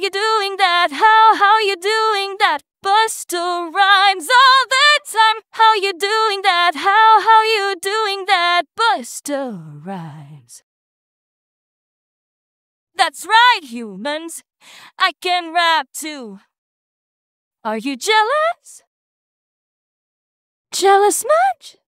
you doing that? How you doing that? Busta Rhymes all the time. How you doing that? How you doing that? Busta Rhymes. That's right, humans. I can rap too. Are you jealous? Jealous much?